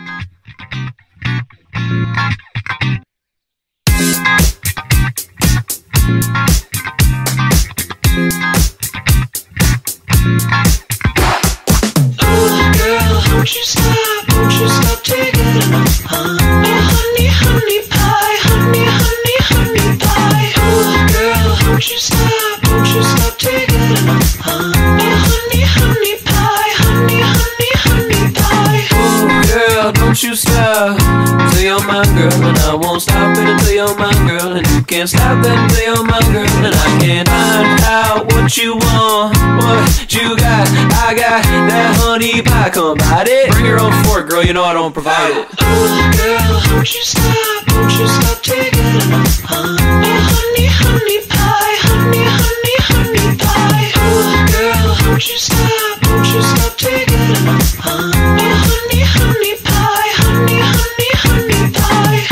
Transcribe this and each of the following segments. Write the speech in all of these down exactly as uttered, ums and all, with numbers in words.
Won't you stop, won't you stop taking it, huh? Oh honey, honey pie, honey, honey, honey pie. Oh girl, won't you stop, won't you stop taking it, huh? Oh honey, honey pie, honey, honey, honey pie. Oh girl, don't you stop till you're my girl, and I won't stop it until you're my girl, and you can't stop it until you're my girl, and I can't find out what you want, what you got. I got that honey pie, come bite it. Bring your own fork, girl, you know I don't provide it. Oh girl, won't you stop, won't you stop taking it, huh? Oh honey, honey pie, honey, honey, honey pie. Oh girl, won't you stop, won't you stop taking it, huh? Oh honey, honey pie, honey, honey, honey pie.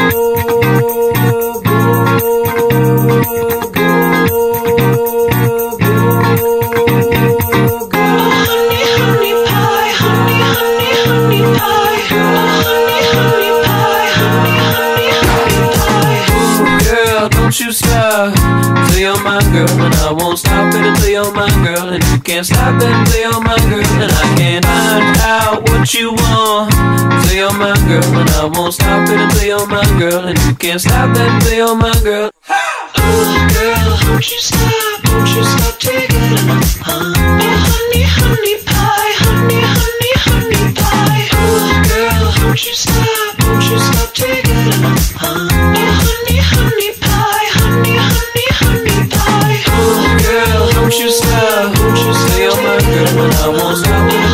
Don't you stop till you're my girl, and I won't stop it until you're my girl, and you can't stop it until you're my girl, and I can't find out what you want till you're my girl, and I won't stop it until you're my girl, and you can't stop that until you're my girl. Oh girl, won't you stop, won't you stop taking it, huh? Oh honey, honey pie, honey, honey, honey pie. Oh girl, won't you stop, won't you stop taking it, huh? Oh honey, honey pie, honey, honey, honey pie. Oh girl, don't you stop, won't you stay on my girl, and I won't stop.